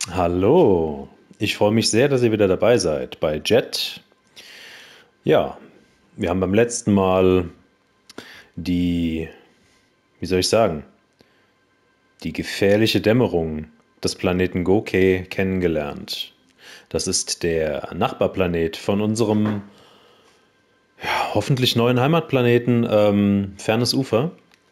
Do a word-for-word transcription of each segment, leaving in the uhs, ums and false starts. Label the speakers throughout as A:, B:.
A: Hallo, ich freue mich sehr, dass ihr wieder dabei seid bei Jet. Ja, wir haben beim letzten Mal die, wie soll ich sagen, die gefährliche Dämmerung des Planeten Goke kennengelernt. Das ist der Nachbarplanet von unserem ja, hoffentlich neuen Heimatplaneten ähm, Fernes Ufer.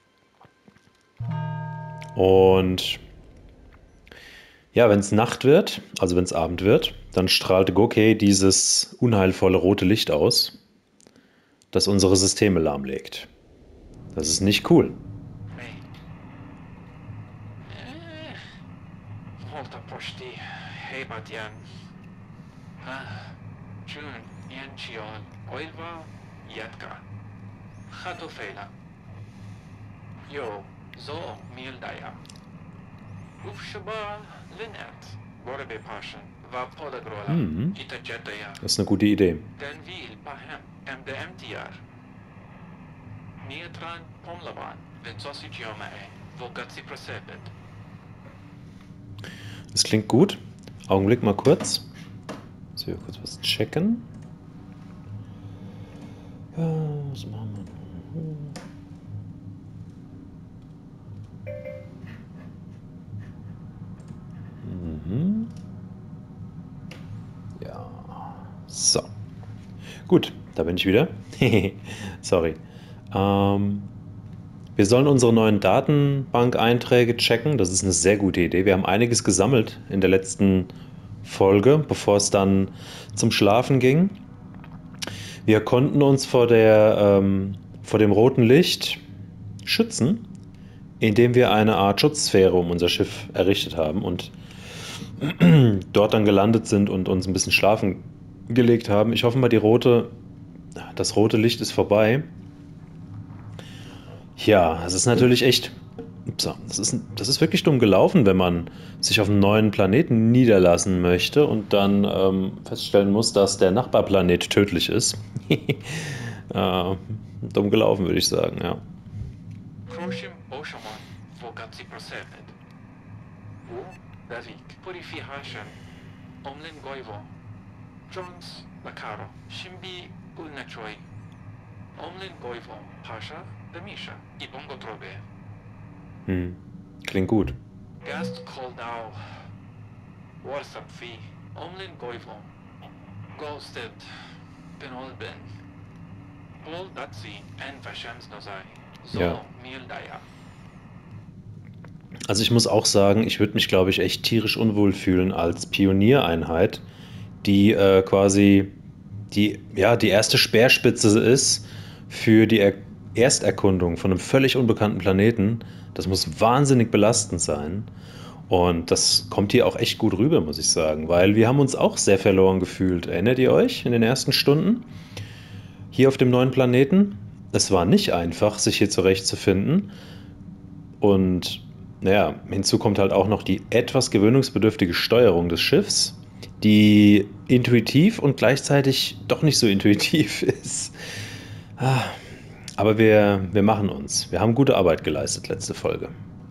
A: Und ja, wenn es Nacht wird, also wenn es Abend wird, dann strahlt Goke dieses unheilvolle rote Licht aus, das unsere Systeme lahmlegt. Das ist nicht cool.
B: Hey, eh, volta posti, hey Batian. Ah, Jun, Yanchiol, Oilva, Yatka. Hato Fela. Yo, Zo, Mildaya. Ufshaba, Linet. Borbe Passion, Va Podagrola. Ita Jetaya.
A: Das ist eine gute Idee.
B: Denvil, Pahem, M D M T R. Nietran, Pomlaban, Vinzosi Geomae, Vogatsi Prosepet.
A: Das klingt gut. Augenblick mal kurz. Muss ich kurz was checken. Ja, was machen wir? Mhm. Ja. So. Gut, da bin ich wieder. Sorry. Ähm, wir sollen unsere neuen Datenbank-Einträge checken. Das ist eine sehr gute Idee. Wir haben einiges gesammelt in der letzten Folge, bevor es dann zum Schlafen ging. Wir konnten uns vor, der, ähm, vor dem roten Licht schützen, indem wir eine Art Schutzsphäre um unser Schiff errichtet haben und dort dann gelandet sind und uns ein bisschen schlafen gelegt haben. Ich hoffe mal, die rote, das rote Licht ist vorbei. Ja, es ist natürlich echt. Upsa, das, ist, das ist wirklich dumm gelaufen, wenn man sich auf einem neuen Planeten niederlassen möchte und dann ähm, feststellen muss, dass der Nachbarplanet tödlich ist. äh, dumm gelaufen, würde ich sagen, ja.
B: Crucium Oshamon, Vogatsi Prosepet. U, Davik, Purification, Omlin Goivo, Jones, Lacaro, Shimbi, Ulnachoi, Omlin Goivo, Pasha, Damisha, Ibongo Trobe,
A: Hm. Klingt gut.
B: Gast Koldau, Warsap Fi, Omlin Goivo, Ghosted, Benolben, Bol Datsi, En Vashems Nozai,
A: Ja.
B: Zo, Mildaya.
A: Also ich muss auch sagen, ich würde mich, glaube ich, echt tierisch unwohl fühlen als Pioniereinheit, die äh, quasi die, ja, die erste Speerspitze ist für die er Ersterkundung von einem völlig unbekannten Planeten. Das muss wahnsinnig belastend sein. Und das kommt hier auch echt gut rüber, muss ich sagen, weil wir haben uns auch sehr verloren gefühlt. Erinnert ihr euch in den ersten Stunden hier auf dem neuen Planeten? Es war nicht einfach, sich hier zurechtzufinden. Und naja, hinzu kommt halt auch noch die etwas gewöhnungsbedürftige Steuerung des Schiffs, die intuitiv und gleichzeitig doch nicht so intuitiv ist. Aber wir, wir machen uns. Wir haben gute Arbeit geleistet, letzte Folge.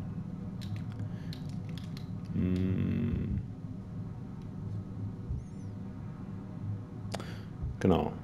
A: Genau.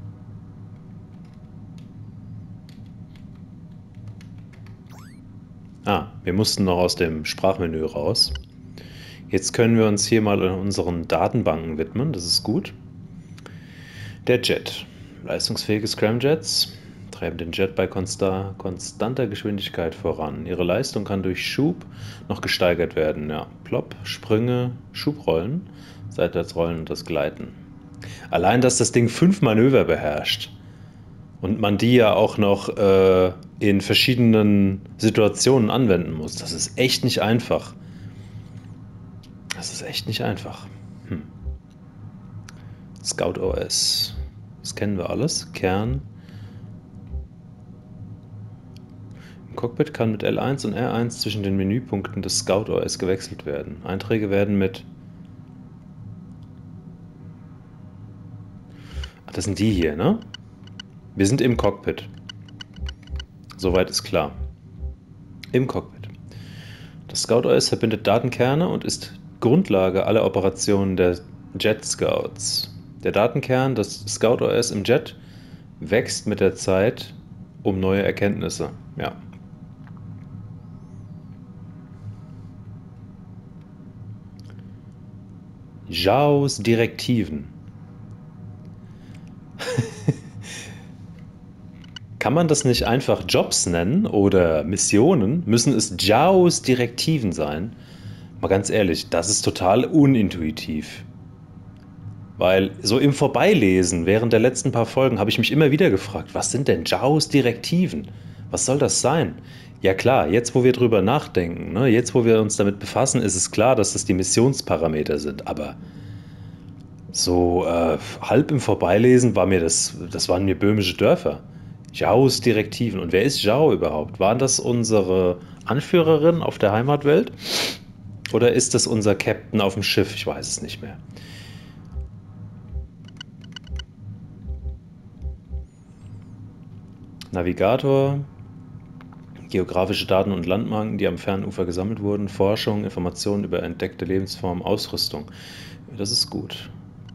A: Ah, wir mussten noch aus dem Sprachmenü raus. Jetzt können wir uns hier mal unseren Datenbanken widmen, das ist gut. Der Jet. Leistungsfähige Scramjets treiben den Jet bei konsta konstanter Geschwindigkeit voran. Ihre Leistung kann durch Schub noch gesteigert werden. Ja, Plop, Sprünge, Schubrollen, Seitwärtsrollen und das Gleiten. Allein, dass das Ding fünf Manöver beherrscht und man die ja auch noch äh, in verschiedenen Situationen anwenden muss, das ist echt nicht einfach. Das ist echt nicht einfach. Hm. Scout O S. Das kennen wir alles. Kern. Im Cockpit kann mit L eins und R eins zwischen den Menüpunkten des Scout O S gewechselt werden. Einträge werden mit... Ach, das sind die hier, ne? Wir sind im Cockpit. Soweit ist klar. Im Cockpit. Das Scout O S verbindet Datenkerne und ist Grundlage aller Operationen der Jet Scouts. Der Datenkern, das Scout O S im Jet, wächst mit der Zeit um neue Erkenntnisse. Ja. Zhaos Direktiven. Kann man das nicht einfach Jobs nennen oder Missionen? Müssen es Zhaos Direktiven sein? Mal ganz ehrlich, das ist total unintuitiv. Weil so im Vorbeilesen während der letzten paar Folgen habe ich mich immer wieder gefragt, was sind denn Zhaos Direktiven? Was soll das sein? Ja klar, jetzt wo wir drüber nachdenken, ne, jetzt wo wir uns damit befassen, ist es klar, dass das die Missionsparameter sind. Aber so äh, halb im Vorbeilesen war mir das, das waren mir böhmische Dörfer. Zhaos Direktiven. Und wer ist Zhao überhaupt? Waren das unsere Anführerin auf der Heimatwelt? Oder ist das unser Captain auf dem Schiff? Ich weiß es nicht mehr. Navigator, geografische Daten und Landmarken, die am Fernufer gesammelt wurden, Forschung, Informationen über entdeckte Lebensformen, Ausrüstung. Das ist gut.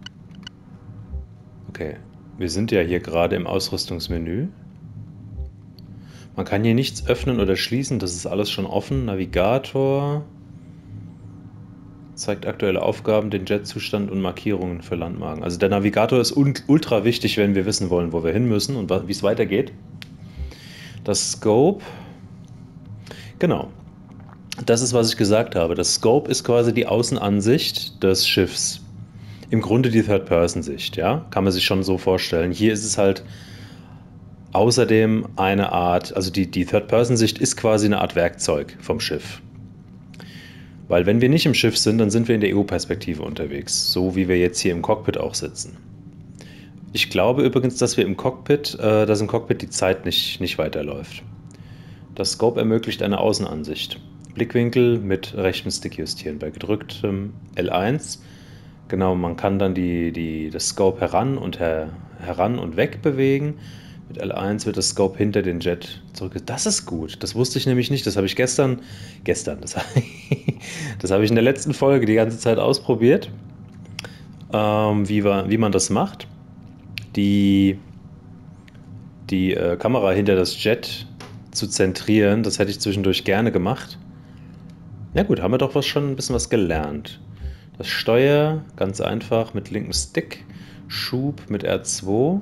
A: Okay, wir sind ja hier gerade im Ausrüstungsmenü. Man kann hier nichts öffnen oder schließen, das ist alles schon offen. Navigator zeigt aktuelle Aufgaben, den Jetzustand und Markierungen für Landmarken. Also der Navigator ist ultra wichtig, wenn wir wissen wollen, wo wir hin müssen und wie es weitergeht. Das Scope, genau, das ist, was ich gesagt habe. Das Scope ist quasi die Außenansicht des Schiffs. Im Grunde die Third-Person-Sicht, ja, kann man sich schon so vorstellen. Hier ist es halt außerdem eine Art, also die, die Third-Person-Sicht ist quasi eine Art Werkzeug vom Schiff. Weil wenn wir nicht im Schiff sind, dann sind wir in der E U-Perspektive unterwegs, so wie wir jetzt hier im Cockpit auch sitzen. Ich glaube übrigens, dass wir im Cockpit, äh, dass im Cockpit die Zeit nicht, nicht weiterläuft. Das Scope ermöglicht eine Außenansicht. Blickwinkel mit rechtem Stick justieren. Bei gedrücktem L eins, genau, man kann dann die, die, das Scope heran und, her, heran und weg bewegen. Mit L eins wird das Scope hinter den Jet zurück. Das ist gut. Das wusste ich nämlich nicht. Das habe ich gestern, gestern, das, das habe ich in der letzten Folge die ganze Zeit ausprobiert, ähm, wie, war, wie man das macht. Die, die äh, Kamera hinter das Jet zu zentrieren, das hätte ich zwischendurch gerne gemacht. Na gut, haben wir doch was schon ein bisschen was gelernt. Das Steuer, ganz einfach mit linkem Stick, Schub mit R zwei.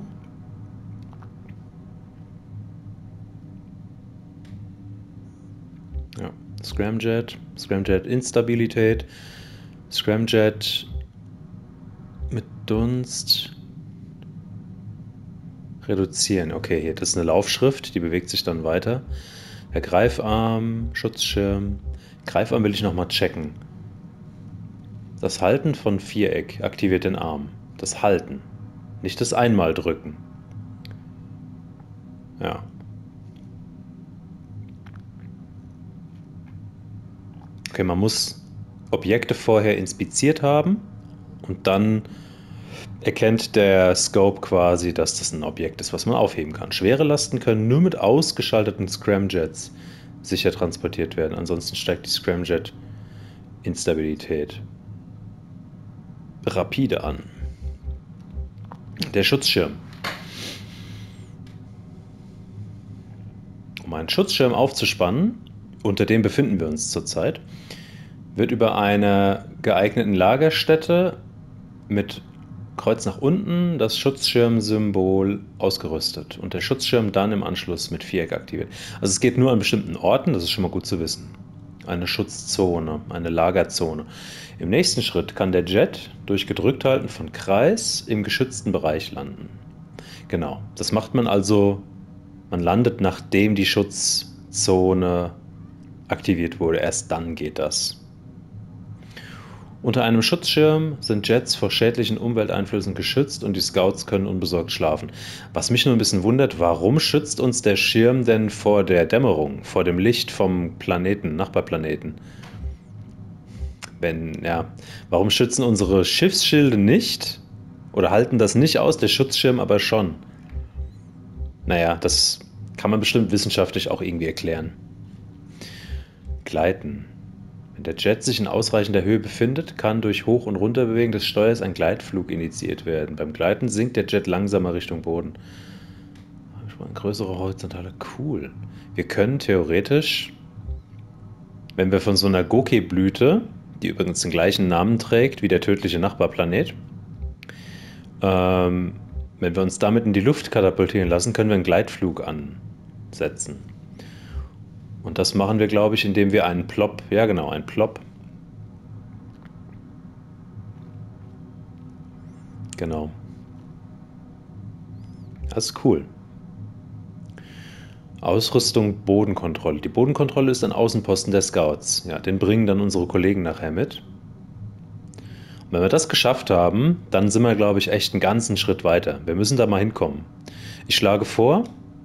A: Ja, Scramjet, Scramjet Instabilität, Scramjet mit Dunst. Reduzieren. Okay, hier, das ist eine Laufschrift, die bewegt sich dann weiter. Der Greifarm, Schutzschirm. Greifarm will ich nochmal checken. Das Halten von Viereck aktiviert den Arm. Das Halten. Nicht das einmal drücken. Ja. Okay, man muss Objekte vorher inspiziert haben und dann erkennt der Scope quasi, dass das ein Objekt ist, was man aufheben kann. Schwere Lasten können nur mit ausgeschalteten Scramjets sicher transportiert werden. Ansonsten steigt die Scramjet-Instabilität rapide an. Der Schutzschirm. Um einen Schutzschirm aufzuspannen, unter dem befinden wir uns zurzeit, wird über eine geeigneten Lagerstätte mit Kreuz nach unten das Schutzschirmsymbol ausgerüstet und der Schutzschirm dann im Anschluss mit Viereck aktiviert. Also es geht nur an bestimmten Orten, das ist schon mal gut zu wissen. Eine Schutzzone, eine Lagerzone. Im nächsten Schritt kann der Jet durch Gedrückthalten von Kreis im geschützten Bereich landen. Genau, das macht man also, man landet, nachdem die Schutzzone aktiviert wurde. Erst dann geht das. Unter einem Schutzschirm sind Jets vor schädlichen Umwelteinflüssen geschützt und die Scouts können unbesorgt schlafen. Was mich nur ein bisschen wundert, warum schützt uns der Schirm denn vor der Dämmerung, vor dem Licht vom Planeten, Nachbarplaneten? Wenn, ja, warum schützen unsere Schiffsschilde nicht oder halten das nicht aus, der Schutzschirm aber schon? Naja, das kann man bestimmt wissenschaftlich auch irgendwie erklären. Gleiten. Wenn der Jet sich in ausreichender Höhe befindet, kann durch Hoch- und Runterbewegen des Steuers ein Gleitflug initiiert werden. Beim Gleiten sinkt der Jet langsamer Richtung Boden. Ein größerer horizontaler, cool. Wir können theoretisch, wenn wir von so einer Goke-Blüte, die übrigens den gleichen Namen trägt wie der tödliche Nachbarplanet, ähm, wenn wir uns damit in die Luft katapultieren lassen, können wir einen Gleitflug ansetzen. Und das machen wir, glaube ich, indem wir einen Plop, ja genau, einen Plop. Genau. Das ist cool. Ausrüstung, Bodenkontrolle. Die Bodenkontrolle ist ein Außenposten der Scouts. Ja, den bringen dann unsere Kollegen nachher mit. Und wenn wir das geschafft haben, dann sind wir, glaube ich, echt einen ganzen Schritt weiter. Wir müssen da mal hinkommen. Ich schlage vor,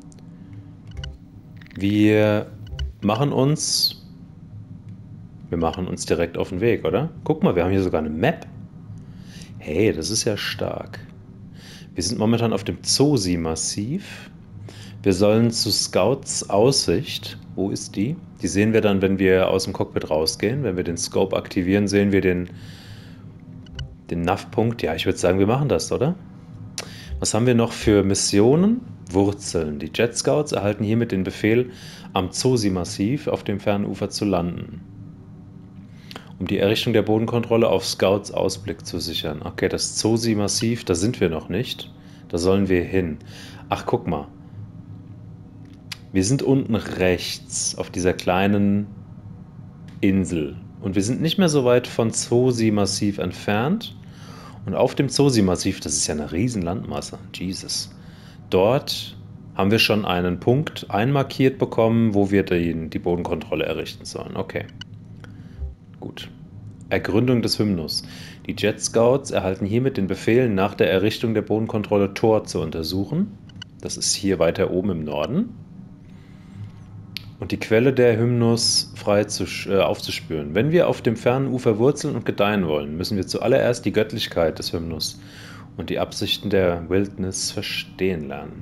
A: wir machen uns, wir machen uns direkt auf den Weg, oder? Guck mal, wir haben hier sogar eine Map. Hey, das ist ja stark. Wir sind momentan auf dem Zosi-Massiv. Wir sollen zu Scouts Aussicht. Wo ist die? Die sehen wir dann, wenn wir aus dem Cockpit rausgehen. Wenn wir den Scope aktivieren, sehen wir den, den N A V-Punkt. Ja, ich würde sagen, wir machen das, oder? Was haben wir noch für Missionen? Wurzeln. Die Jet Scouts erhalten hiermit den Befehl, am Zosi-Massiv auf dem fernen Ufer zu landen. Um die Errichtung der Bodenkontrolle auf Scouts Ausblick zu sichern. Okay, das Zosi-Massiv, da sind wir noch nicht. Da sollen wir hin. Ach, guck mal. Wir sind unten rechts auf dieser kleinen Insel. Und wir sind nicht mehr so weit von Zosi-Massiv entfernt. Und auf dem Zosi-Massiv, das ist ja eine riesen Landmasse, Jesus. Dort haben wir schon einen Punkt einmarkiert bekommen, wo wir die, die Bodenkontrolle errichten sollen. Okay. Gut. Ergründung des Hymnus. Die Jet Scouts erhalten hiermit den Befehl, nach der Errichtung der Bodenkontrolle Tor zu untersuchen. Das ist hier weiter oben im Norden. Und die Quelle der Hymnus frei zu, äh, aufzuspüren. Wenn wir auf dem fernen Ufer wurzeln und gedeihen wollen, müssen wir zuallererst die Göttlichkeit des Hymnus und die Absichten der Wildnis verstehen lernen.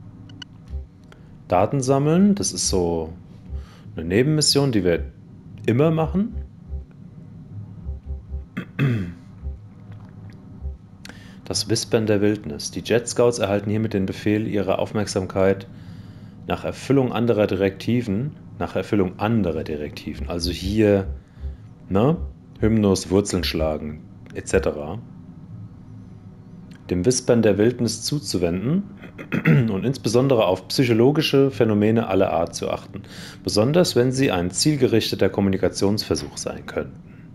A: Daten sammeln, das ist so eine Nebenmission, die wir immer machen. Das Wispern der Wildnis. Die Jet Scouts erhalten hiermit den Befehl, ihre Aufmerksamkeit nach Erfüllung anderer Direktiven, nach Erfüllung anderer Direktiven, also hier, ne, Hymnus, Wurzeln schlagen, et cetera, dem Wispern der Wildnis zuzuwenden und insbesondere auf psychologische Phänomene aller Art zu achten, besonders wenn sie ein zielgerichteter Kommunikationsversuch sein könnten.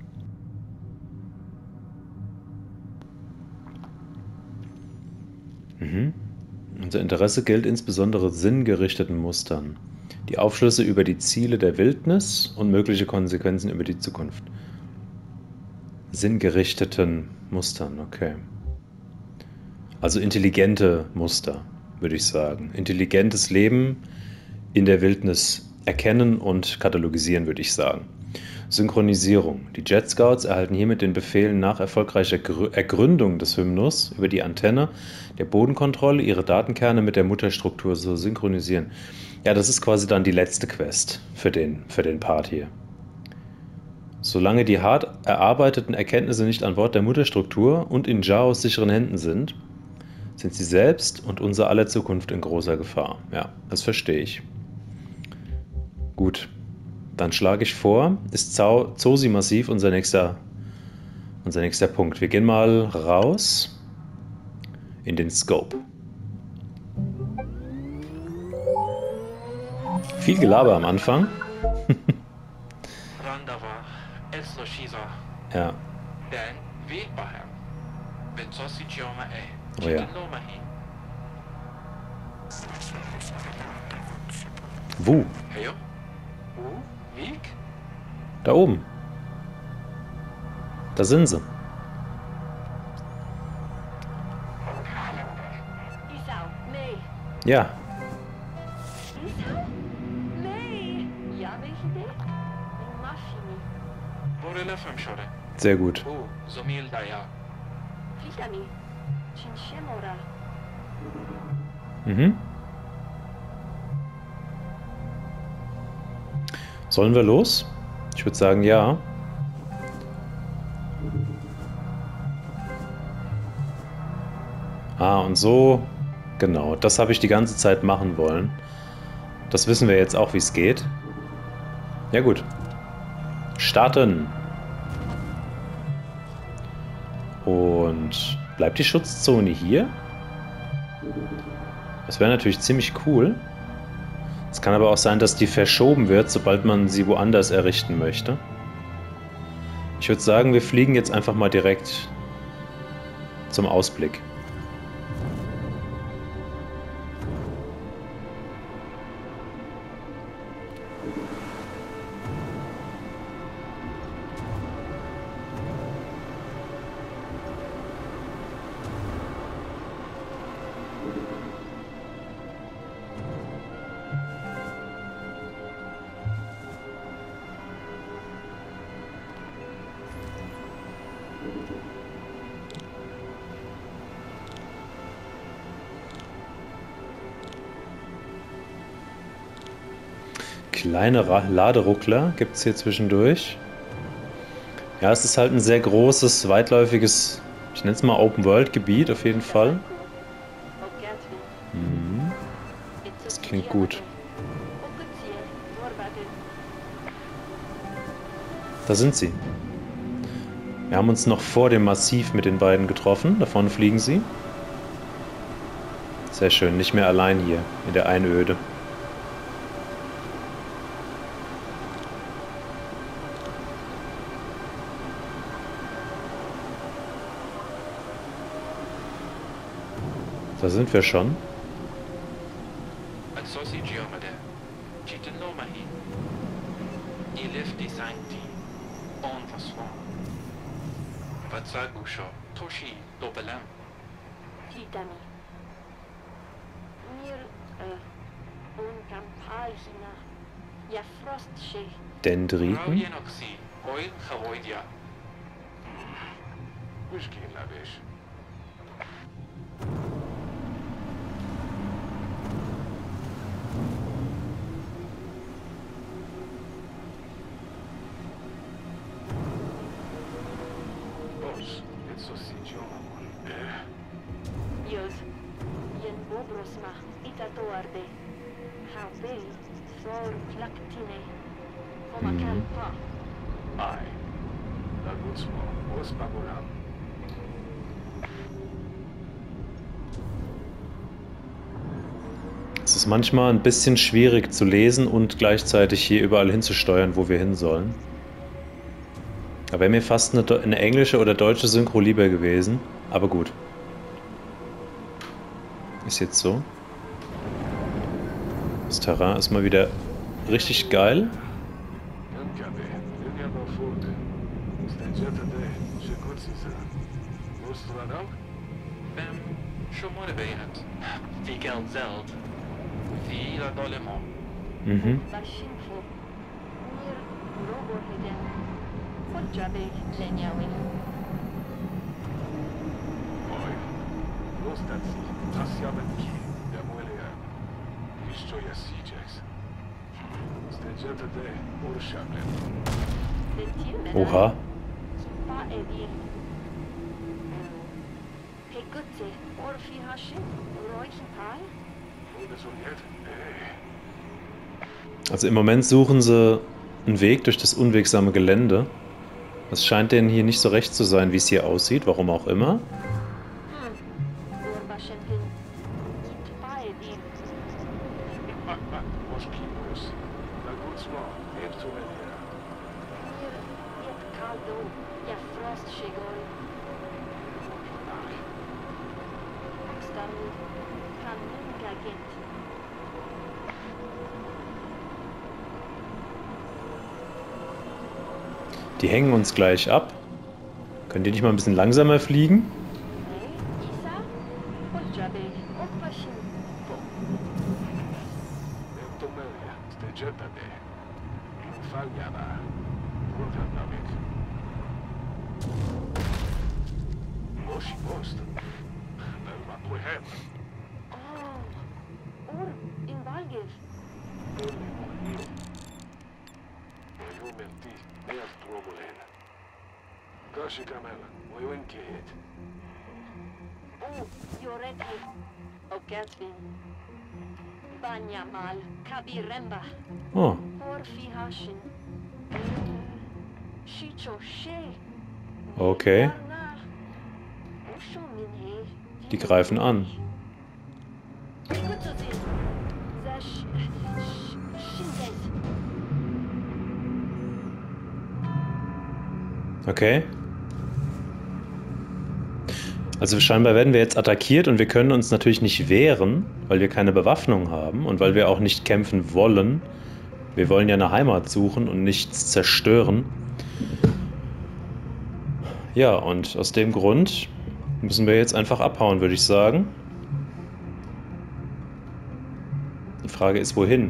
A: Mhm. Unser Interesse gilt insbesondere sinngerichteten Mustern, die Aufschlüsse über die Ziele der Wildnis und mögliche Konsequenzen über die Zukunft. Sinngerichteten Mustern, okay. Also intelligente Muster, würde ich sagen. Intelligentes Leben in der Wildnis erkennen und katalogisieren, würde ich sagen. Synchronisierung. Die Jet Scouts erhalten hiermit den Befehl, nach erfolgreicher Ergründung des Hymnus über die Antenne der Bodenkontrolle ihre Datenkerne mit der Mutterstruktur zu synchronisieren. Ja, das ist quasi dann die letzte Quest für den, für den Part hier. Solange die hart erarbeiteten Erkenntnisse nicht an Bord der Mutterstruktur und in Jaos sicheren Händen sind, sind sie selbst und unser aller Zukunft in großer Gefahr. Ja, das verstehe ich. Gut. Dann schlage ich vor, ist Zosi-Massiv unser nächster, unser nächster Punkt. Wir gehen mal raus in den Scope. Viel Gelaber am Anfang. Ja. Oh ja. Wo? Da oben. Da sind sie. Ja. Sehr gut. Mhm. Sollen wir los? Ich würde sagen, ja. Ah, und so... Genau, das habe ich die ganze Zeit machen wollen. Das wissen wir jetzt auch, wie es geht. Ja gut. Starten. Und bleibt die Schutzzone hier? Das wäre natürlich ziemlich cool. Es kann aber auch sein, dass die verschoben wird, sobald man sie woanders errichten möchte. Ich würde sagen, wir fliegen jetzt einfach mal direkt zum Ausblick. Kleine Laderuckler gibt es hier zwischendurch. Ja, es ist halt ein sehr großes, weitläufiges, ich nenne es mal Open-World-Gebiet auf jeden Fall. Mhm. Das klingt gut. Da sind sie. Wir haben uns noch vor dem Massiv mit den beiden getroffen. Da vorne fliegen sie. Sehr schön, nicht mehr allein hier in der Einöde. Da sind wir schon. Dendriten. Es ist manchmal ein bisschen schwierig zu lesen und gleichzeitig hier überall hinzusteuern, wo wir hin sollen. Da wäre mir fast eine, eine englische oder deutsche Synchro lieber gewesen, aber gut. Ist jetzt so. Das Terrain ist mal wieder richtig geil. Mhm. Oha. Also im Moment suchen sie einen Weg durch das unwegsame Gelände. Es scheint denen hier nicht so recht zu sein, wie es hier aussieht, warum auch immer. Die hängen uns gleich ab. Könnt ihr nicht mal ein bisschen langsamer fliegen?
C: Oh, Yorete. Ogatvin. Banyamal. Kabiremba.
A: Oh,
C: Orfi Hashin. Shicho She.
A: okay. Die greifen an. Okay. Also scheinbar werden wir jetzt attackiert und wir können uns natürlich nicht wehren, weil wir keine Bewaffnung haben und weil wir auch nicht kämpfen wollen. Wir wollen ja eine Heimat suchen und nichts zerstören. Ja, und aus dem Grund müssen wir jetzt einfach abhauen, würde ich sagen. Die Frage ist, wohin?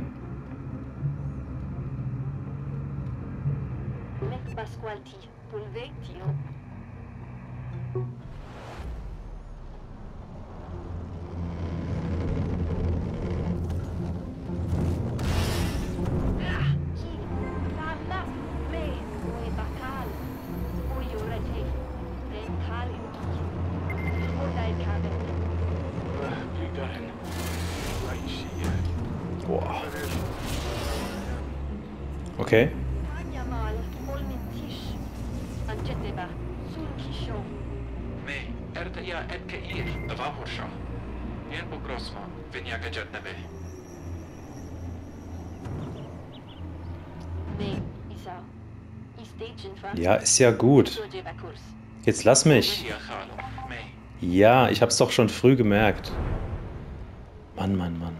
A: Boah. Okay.
B: Me, ertaya etkeir, avahorsha. Yen bogrosma, vinya gajatnebe.
A: Ja, ist ja gut. Jetzt lass mich. Ja, ich hab's doch schon früh gemerkt. Mann, Mann, Mann.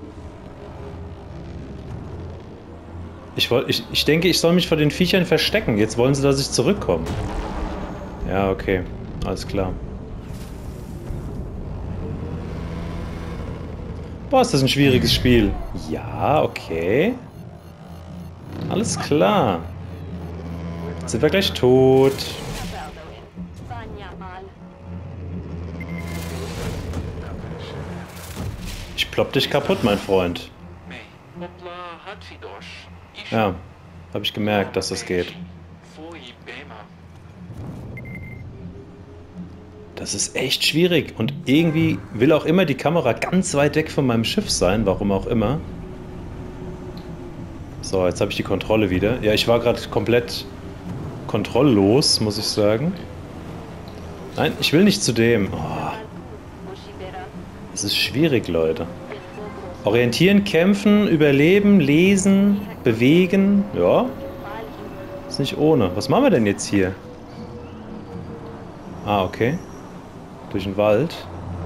A: Ich, wollt, ich, ich denke, ich soll mich vor den Viechern verstecken. Jetzt wollen sie, dass ich zurückkomme. Ja, okay. Alles klar. Boah, ist das ein schwieriges Spiel. Ja, okay. Alles klar. Jetzt sind wir gleich tot. Ich plopp dich kaputt, mein Freund. Ja, habe ich gemerkt, dass das geht. Das ist echt schwierig und irgendwie will auch immer die Kamera ganz weit weg von meinem Schiff sein, warum auch immer. So, jetzt habe ich die Kontrolle wieder. Ja, ich war gerade komplett kontrolllos, muss ich sagen. Nein, ich will nicht zu dem. Oh. Das ist schwierig, Leute. Orientieren, kämpfen, überleben, lesen, bewegen. Ja. Ist nicht ohne. Was machen wir denn jetzt hier? Ah, okay. Durch den Wald.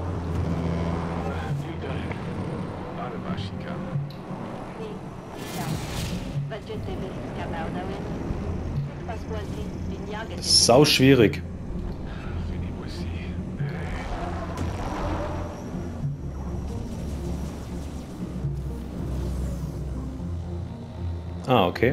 A: Das ist sau schwierig. Ah, okay.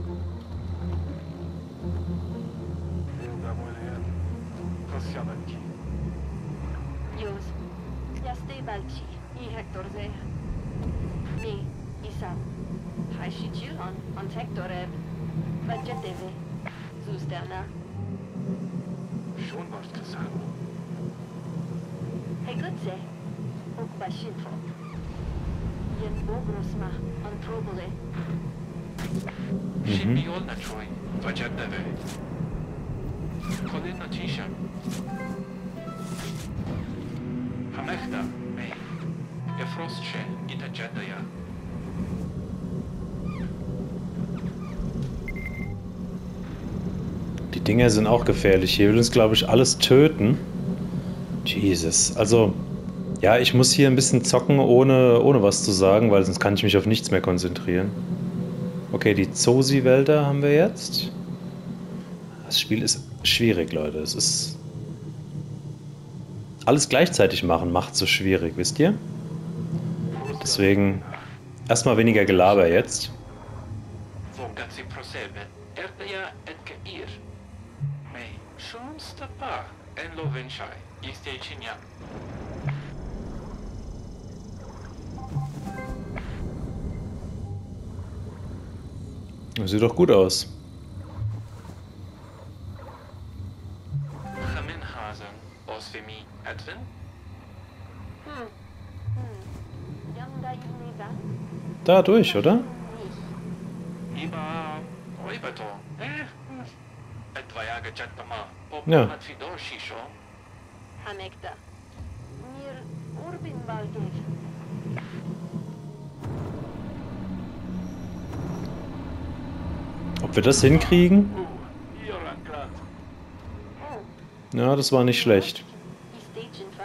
A: Mhm. Die Dinger sind auch gefährlich. Hier will uns, glaube ich, alles töten. Jesus. Also, ja, ich muss hier ein bisschen zocken, ohne, ohne was zu sagen, weil sonst kann ich mich auf nichts mehr konzentrieren. Okay, die Zosi-Wälder haben wir jetzt. Das Spiel ist schwierig, Leute. Es ist... Alles gleichzeitig machen macht so schwierig, wisst ihr? Deswegen erstmal weniger Gelaber jetzt. Das sieht doch gut aus.
C: Hm. Hm. Yanda Inega?
A: Da durch, oder?
C: Nicht.
B: Iba, Oibato, eh? Etwa ja gechat ma.
A: Ja.
B: Hat Fido Shisho.
C: Hamekta. Mir Urbin Balgev.
A: Ob wir das hinkriegen?
B: Uh, Irankrat.
C: Oh.
A: Ja, das war nicht schlecht.
C: Die Stagenfa.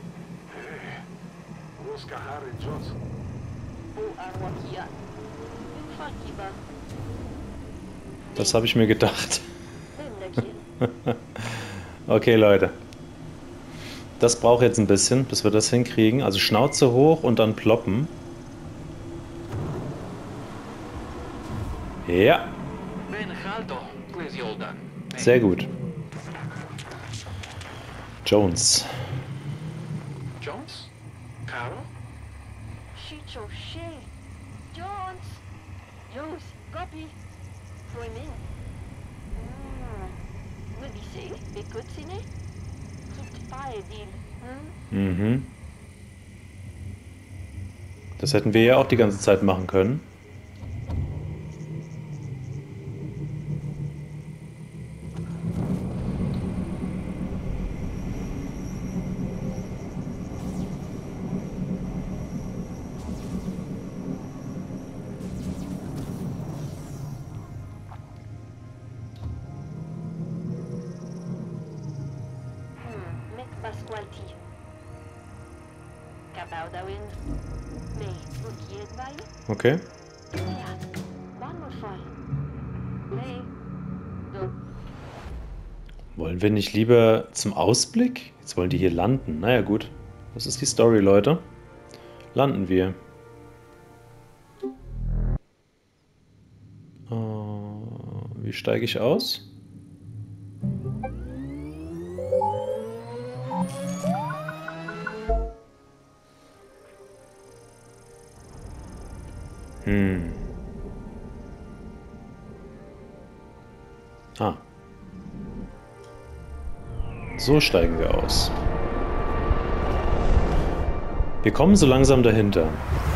B: Ruska Harin Jones.
C: O Arwakia. Falkiba.
A: Das habe ich mir gedacht.
C: Wunderkill.
A: Okay, Leute. Das braucht jetzt ein bisschen, bis wir das hinkriegen. Also Schnauze hoch und dann ploppen. Ja,
B: Ben Galdo, please Yoldan.
A: sehr gut. Jones.
B: Jones? Caro?
C: Shicho She. Jones. Jones. Copy. Freeman. Hmm. Will be safe. Be good in it. Keep fire deal. Hmm.
A: Mhm. Das hätten wir ja auch die ganze Zeit machen können.
C: Hmm. Mek Pasqualti. Kabaudawin. Me. Bukiet by.
A: Okay.
C: Ja. One more fall. Me. Do.
A: Wollen wir nicht lieber zum Ausblick? Jetzt wollen die hier landen. Naja, gut. Das ist die Story, Leute. Landen wir. Äh, wie steige ich aus? Hm. Ah. So steigen wir aus. Wir kommen so langsam dahinter.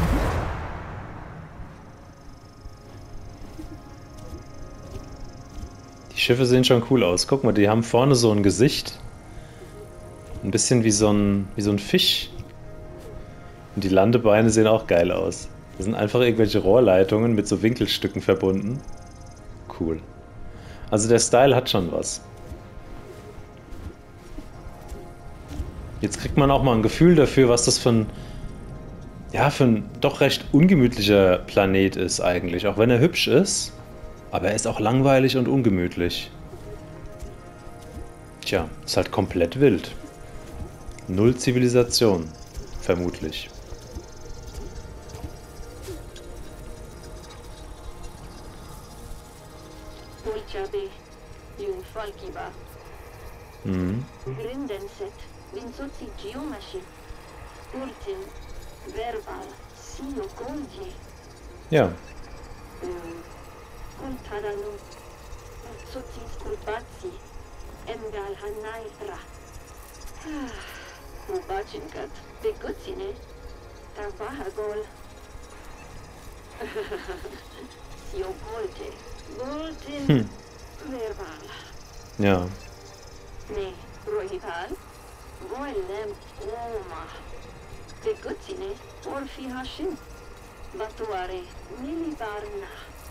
A: Die Schiffe sehen schon cool aus. Guck mal, die haben vorne so ein Gesicht. Ein bisschen wie so ein, wie so ein Fisch. Und die Landebeine sehen auch geil aus. Das sind einfach irgendwelche Rohrleitungen mit so Winkelstücken verbunden. Cool. Also der Style hat schon was. Jetzt kriegt man auch mal ein Gefühl dafür, was das für ein, ja, für ein doch recht ungemütlicher Planet ist eigentlich. Auch wenn er hübsch ist, aber er ist auch langweilig und ungemütlich. Tja, ist halt komplett wild. Null Zivilisation, vermutlich.
C: Polchabe. Yung Falkiba.
A: Mhm.
C: Grindenset. Vinsozi Geomashi. Ultim. Verbal. Sino Golgi.
A: Ja,
C: Kultadanu. Sozi Skulbatsi. Emgal Hanaitra. Ubachinkat. Begutsine. Tavahagol. Sio Golte. Goltin.
A: Hm.
C: Verbal.
A: ja.
C: Ne, Rohibal. Goelem. Oma. Begutsine. Orfi Hashin. Batuare. Milibarna.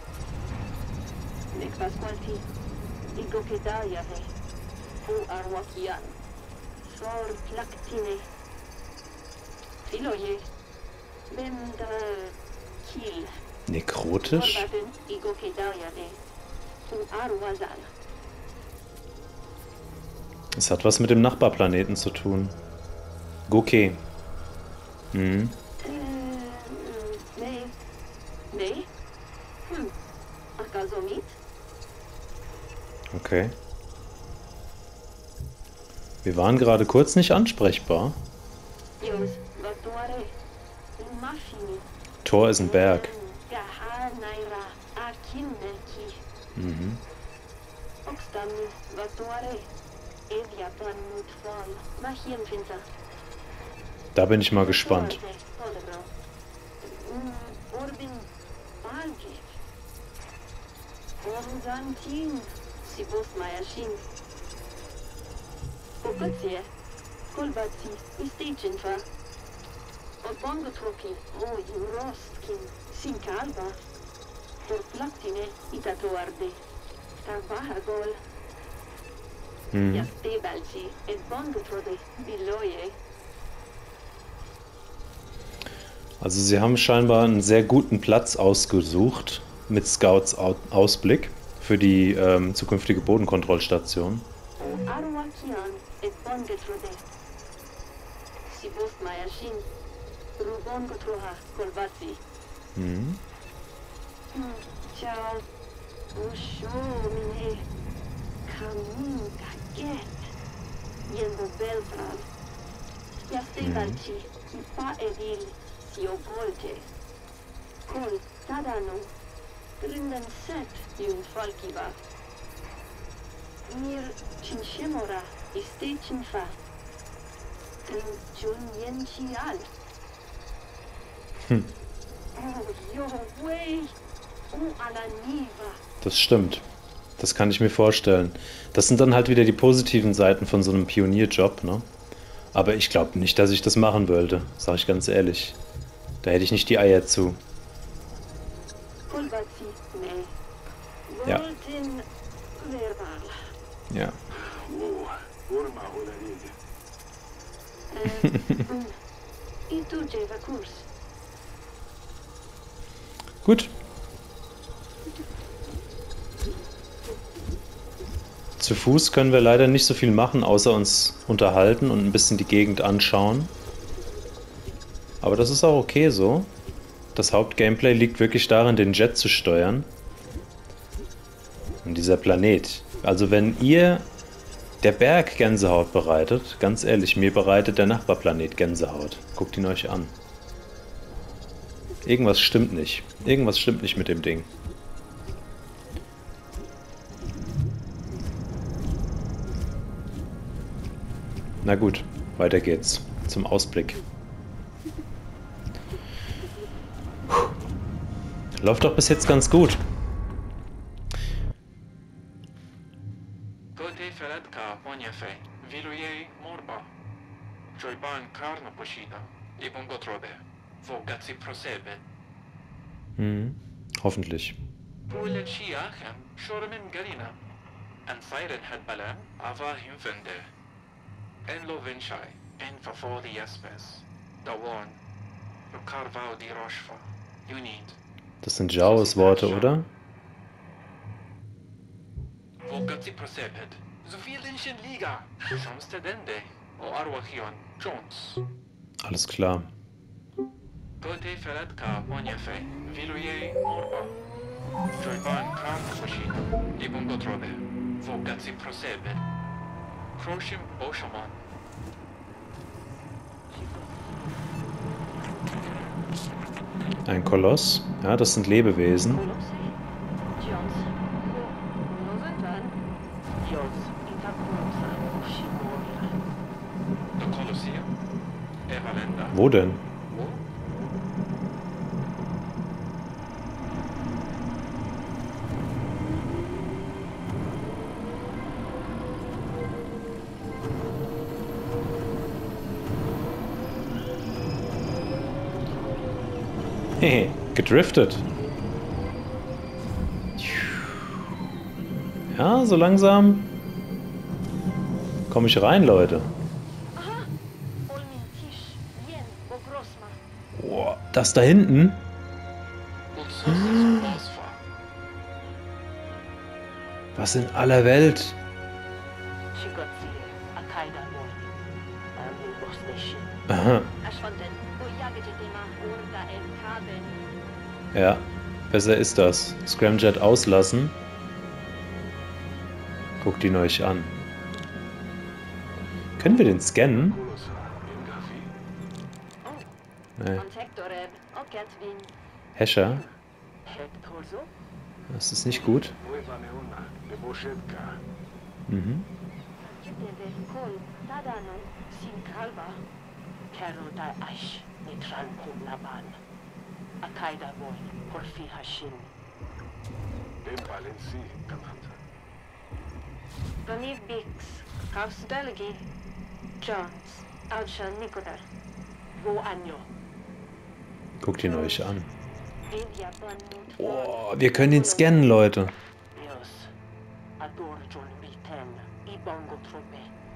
C: Nek Pasqualti. Igokedayave. U Arwakian. For Plaktine. Filoye. Bemda. Kiel.
A: Nekrotisch?
C: Forbaden. Igokedayave. U Arwazal.
A: Es hat was mit dem Nachbarplaneten zu tun. Goke. Mhm.
C: Äh, nee. Nee? Hm. Akazomit?
A: Okay. Wir waren gerade kurz nicht ansprechbar.
C: Jos, Batuare. Mafini.
A: Tor ist ein Berg.
C: Gahanaira. Akinneki.
A: Mhm.
C: Oxtami. Batuare. Eviatan Mutfal. Machienfinza.
A: Da bin ich mal gespannt. Mhm. Also sie haben scheinbar einen sehr guten Platz ausgesucht mit Scouts Au- Ausblick für die ähm, zukünftige Bodenkontrollstation. Mhm. Hm. Das stimmt. Das kann ich mir vorstellen. Das sind dann halt wieder die positiven Seiten von so einem Pionierjob, ne? Aber ich glaube nicht, dass ich das machen wollte, sage ich ganz ehrlich. Da hätte ich nicht die Eier zu. Ja. Ja. Gut. Zu Fuß können wir leider nicht so viel machen, außer uns unterhalten und ein bisschen die Gegend anschauen. Aber das ist auch okay so. Das Hauptgameplay liegt wirklich darin, den Jet zu steuern. Und dieser Planet. Also wenn ihr der Berg Gänsehaut bereitet, ganz ehrlich, mir bereitet der Nachbarplanet Gänsehaut. Guckt ihn euch an. Irgendwas stimmt nicht. Irgendwas stimmt nicht mit dem Ding. Na gut, weiter geht's. Zum Ausblick. Läuft doch bis jetzt ganz gut.
B: Kote Feredka, Ponjefe, Viluje, Morba. Joiban Karna Poshida, Ibongotrode, Vogatsi Prosebe.
A: Hm, hoffentlich.
B: Pulen Shiachem, Shormen Galina. An Siren Hadbala, Ava Hinfende. En Lovenchai, En Fafoli Espes. Dawon, Lokarvao di Roshfa. Unid.
A: Das sind Jaos Worte, oder?
B: Vogatsi Prosebet. Zufilinchen Liga. Shamstedende. O Arwachion, Jones.
A: Alles klar.
B: Kote Feredka, Ponjefe, Viluje, Morba. Joiban Karna Poshida, Ibongotrode. Vogatsi Prosebe. Kroshim Boshaman.
A: Ein Koloss. Ja, das sind Lebewesen.
B: The Colosseum. Evalenda.
A: Wo denn?
B: Wo?
A: Hehe, gedriftet. Ja, so langsam komme ich rein, Leute. Boah, das da hinten?
B: Ulsosis Bosfa.
A: Was in aller Welt? Aha. Ja, besser ist das. Scramjet auslassen. Guckt ihn euch an. Können wir den scannen? Nee. Hescher? Das ist nicht gut. Mhm.
C: Kero da Ash, Nitran Kumlaban. Akaida Boy, Porfi Hashin.
B: Dem Valenci, Commander.
C: Bani Bix, House Delegi, Jones, Alshan Nikodar, Wo Anjo.
A: Guckt ihn euch an.
C: India Banmut.
A: Oh, wir können ihn scannen, Leute.
C: Yes. Ador John Miten, Ibongo Trope.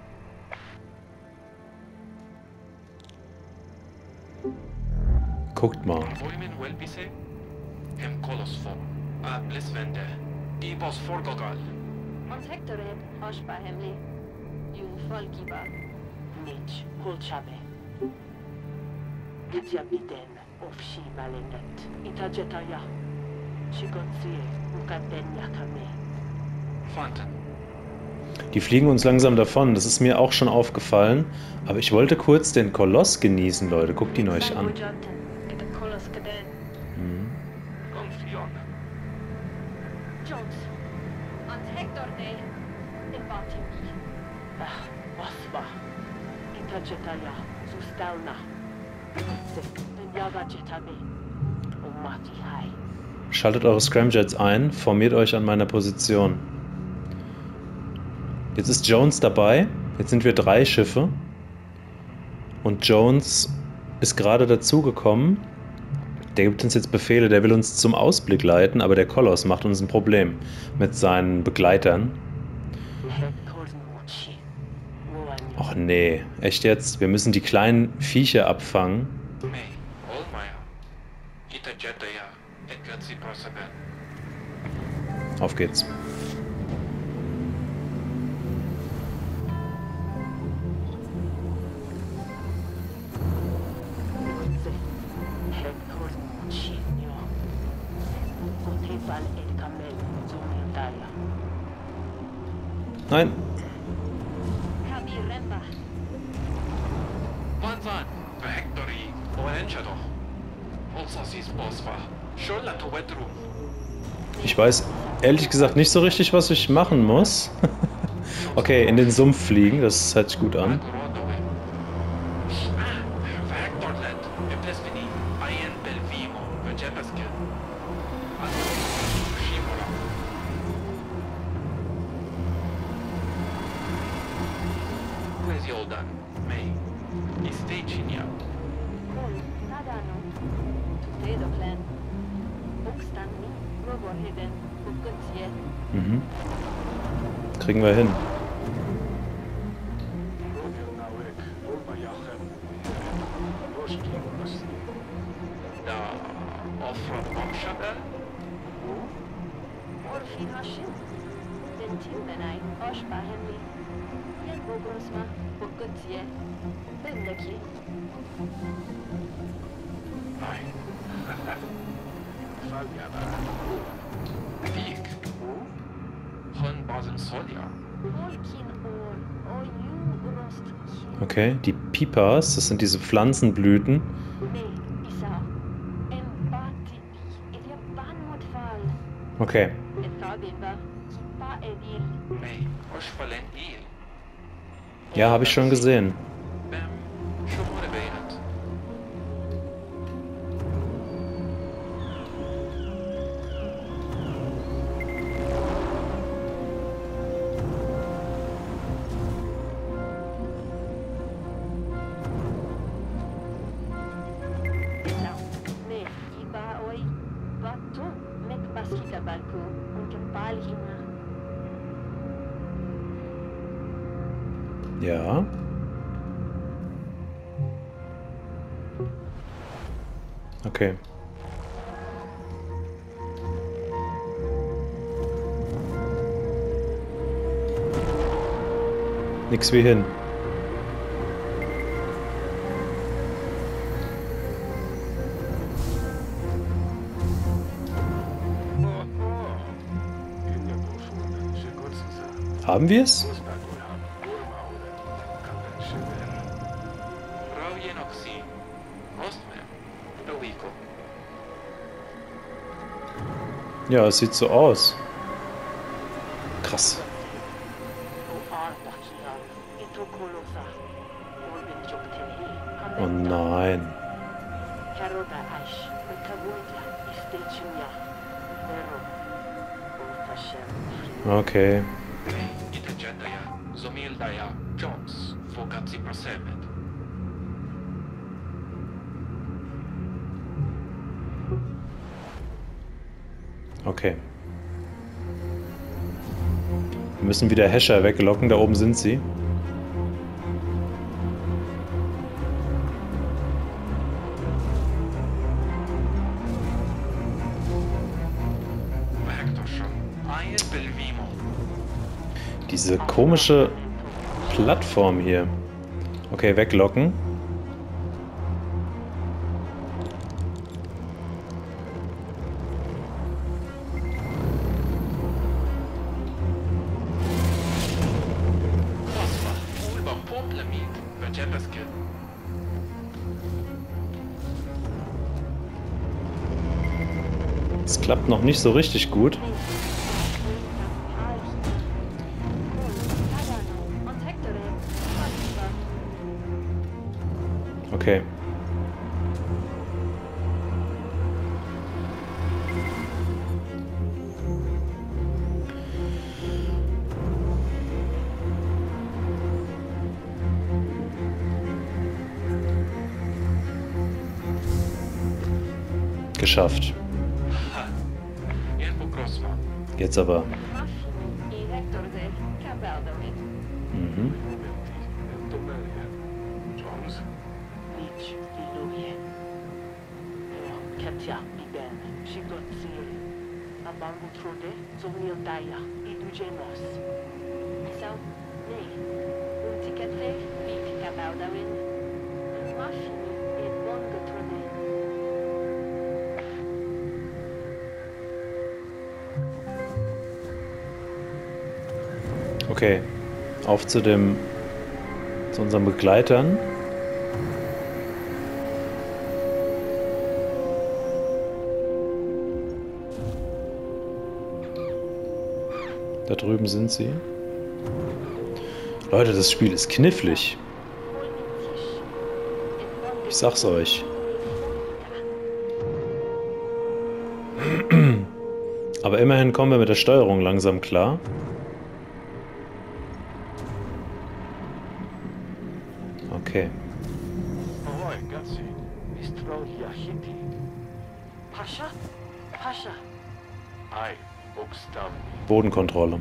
A: Guckt mal.
B: Boimin Welbise, Hem Kolosfo, A Blisvende, Ibos Forgogal.
C: Hans Hectored, Hoshba Hemli, Ju Folkiba, Nich, Hulchabe. Katja Biden, Ofshi Malendet, Itajetaya, Chigotsie, Ukadenya Kame.
B: Fanten.
A: Die fliegen uns langsam davon. Das ist mir auch schon aufgefallen. Aber ich wollte kurz den Koloss genießen, Leute. Guckt ihn euch an. Mhm.
B: Confion.
C: Jones, Hans Hector Day, Ibatimi. Ach, was war? Itajetaya, Sustalna. Yaga Jetabe, Umati Hai.
A: Schaltet eure Scramjets ein. Formiert euch an meiner Position. Jetzt ist Jones dabei. Jetzt sind wir drei Schiffe. Und Jones ist gerade dazugekommen. Der gibt uns jetzt Befehle. Der will uns zum Ausblick leiten. Aber der Koloss macht uns ein Problem mit seinen Begleitern. Och nee, echt jetzt? Wir müssen die kleinen Viecher abfangen.
B: May, Olmaya, Itajetaya, Edgatsi Prosaben.
A: Auf geht's. Nein.
B: Wanzan, Hectori, Oenchado. Olsasis Boswa, Shola Tovetru.
A: Ich weiß ehrlich gesagt nicht so richtig, was ich machen muss. Okay, in den Sumpf fliegen, das hört sich gut an. Mhm. Kriegen wir hin. Okay, die Pipas, das sind diese Pflanzenblüten. Okay. Ja, habe ich schon gesehen. Ja. Okay. Nix wie hin. Haben wir es? Ja, es sieht so aus. Krass. Oh nein. Okay.
B: Itagendaja, Zomildaja, Jones, Fokazi Prosemet.
A: Okay. Wir müssen wieder Hescher weglocken, da oben sind sie. Diese komische Plattform hier. Okay, weglocken. Es klappt noch nicht so richtig gut. Okay. Geschafft. Jetzt aber. Mhm. Okay, auf zu dem, zu unseren Begleitern. Da drüben sind sie. Leute, das Spiel ist knifflig. Ich sag's euch. Aber immerhin kommen wir mit der Steuerung langsam klar. Okay. Bodenkontrolle.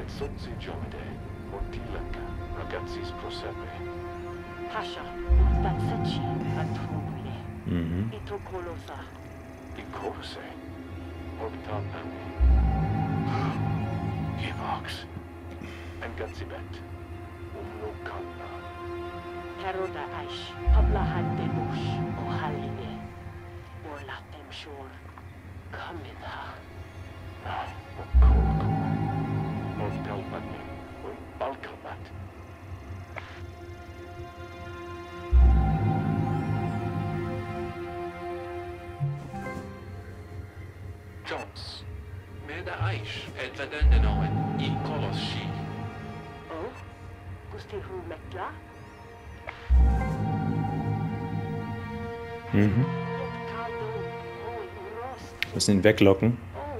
A: Mhm.
C: Karoda Aish, Pablahan de Bush, Ohaline, or Latem Shore, Kamina. Or Delpani, or Balkamat.
B: Jones, Meda Aish, et Vedendenoen, I Kolos Shi.
C: Oh, Gusti Hu Metla?
A: Mhm. Müssen ihn weglocken.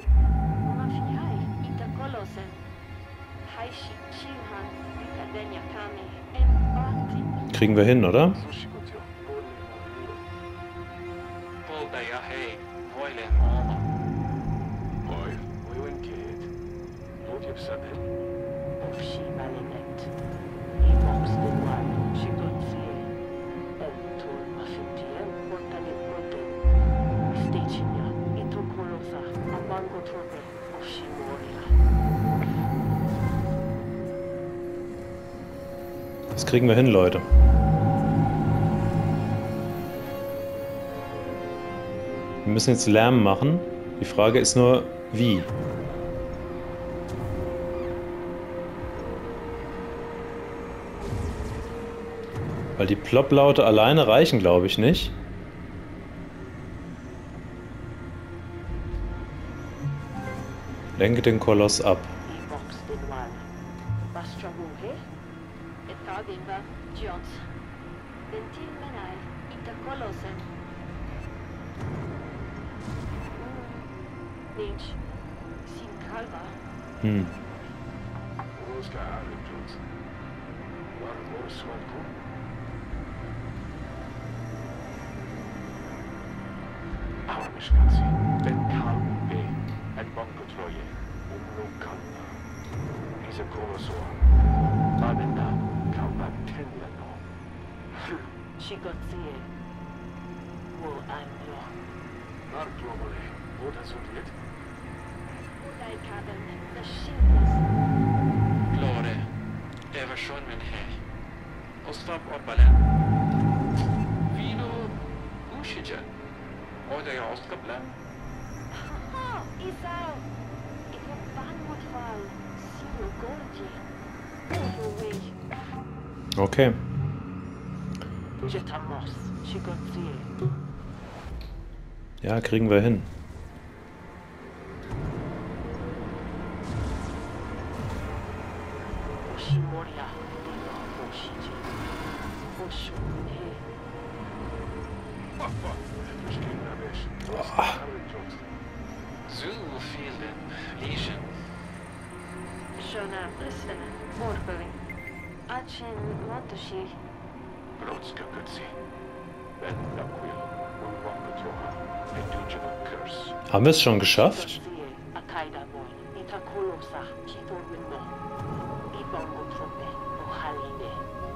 A: Kriegen wir hin, oder? Das kriegen wir hin, Leute. Wir müssen jetzt Lärm machen. Die Frage ist nur, wie? Weil die Plop-Laute alleine reichen, glaube ich, nicht. Lenke den Koloss ab.
C: Ventil menai, ita kolosen. Nich, sin kalva.
A: Hm.
B: Ruska Arjut. War Morswanku. Armishkatsi. Ben Kalbe. And Bonkotroye. Umno Kalna. He's a Kolosor. Babenda. Kalba Tenlano.
C: Shigotsie. Wo anjo.
B: Narklomole. What has it yet?
C: Udai kaben, the shingles.
B: Glore. Eva schon min he. Ostab Orbalen. Vino Ushijan. Oder ja Ostkabla.
C: Oh, Isao. Ito banmotfal. Sino gorgi. Overway.
A: Okay.
C: Jetamos. Shigotsie.
A: Ja, kriegen wir hin.
C: Oshimoria. Oshiji. Oshune.
B: Zu viel Legion.
C: Shona, listen. Morbeling. Achin Montashi.
B: Brotska Gutsi. Ben Naquil. Unwakatroha. Edujava Curse.
A: Haben wir es schon geschafft?
C: Akaida boy. Ita kolosa. Kito winno. Ibongo trope. Ohaline.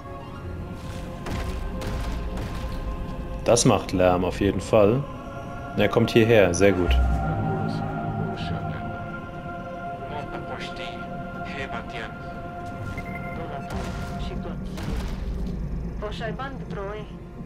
A: Das macht Lärm auf jeden Fall. Er kommt hierher, sehr gut.
C: Donato. Shigotsi. Oshai band droe.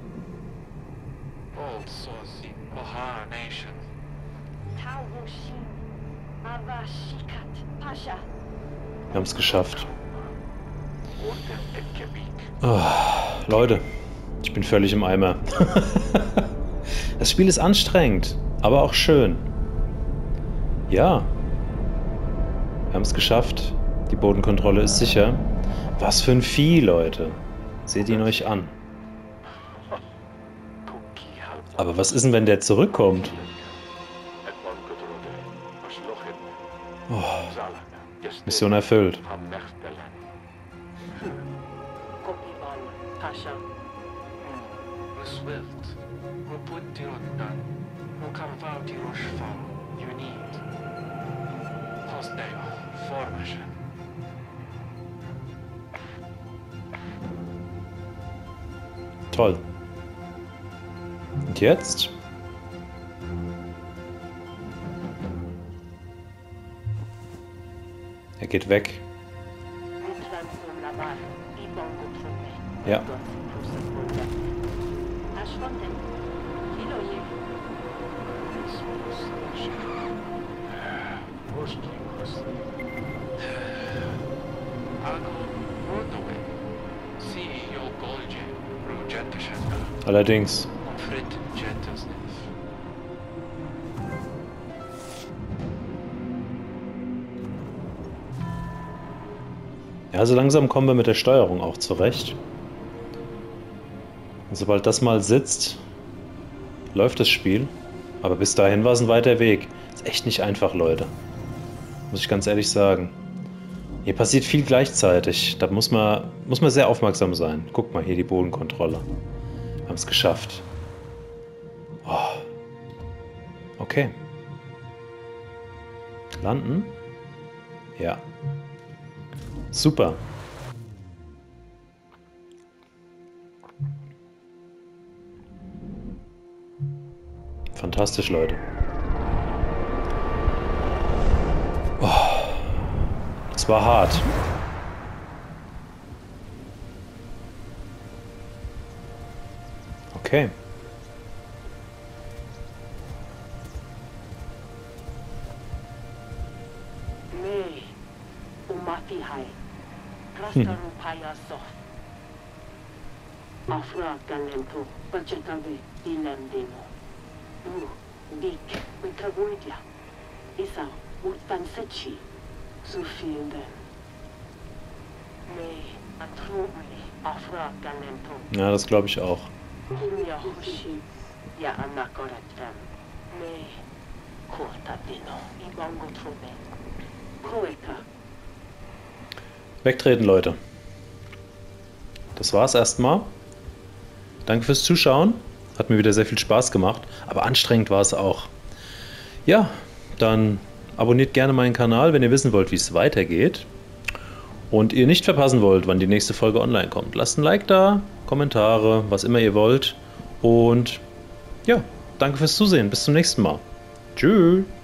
B: Old Sozi. Oha Nation.
C: Tauhoshin. Avashikat. Pasha.
A: Wir haben es geschafft.
B: Oder Ekebik.
A: Oh, Leute, ich bin völlig im Eimer. Das Spiel ist anstrengend, aber auch schön. Ja. Wir haben es geschafft. Die Bodenkontrolle ist sicher. Was für ein Vieh, Leute. Seht ihn euch an. Aber was ist denn, wenn der zurückkommt? Oh, Mission erfüllt.
C: Kopiban. Pasha.
B: Swift. Muputirotan. Mukarvautiroshfam. Unit. Hosteo. Formation.
A: Toll. Und jetzt? Er geht weg. Ja. Allerdings. Ja, so langsam kommen wir mit der Steuerung auch zurecht. Und sobald das mal sitzt, läuft das Spiel. Aber bis dahin war es ein weiter Weg. Ist echt nicht einfach, Leute. Muss ich ganz ehrlich sagen. Hier passiert viel gleichzeitig. Da muss man, muss man sehr aufmerksam sein. Guck mal, hier die Bodenkontrolle. Wir haben es geschafft. Oh. Okay. Landen? Ja. Super. Fantastisch, Leute. Oh. Es war hart. Okay.
C: Nee. Umafihai. Krastarupaya sof. Afra galento. Pachetabe. Ilandemo. Uh. Dik. Mikaguidya. Isa. Utpansechi. Zufilden. Nee. Atrobli. Afra Ganento.
A: Ja, das glaube ich auch.
C: Kimia Hoshi. Ya Anakoretem. Me. Kurtatino. Ibango Trube. Koika.
A: Wegtreten, Leute. Das war's erstmal. Danke fürs Zuschauen. Hat mir wieder sehr viel Spaß gemacht. Aber anstrengend war es auch. Ja, dann abonniert gerne meinen Kanal, wenn ihr wissen wollt, wie es weitergeht. Und ihr nicht verpassen wollt, wann die nächste Folge online kommt. Lasst ein Like da, Kommentare, was immer ihr wollt. Und ja, danke fürs Zusehen. Bis zum nächsten Mal. Tschüss.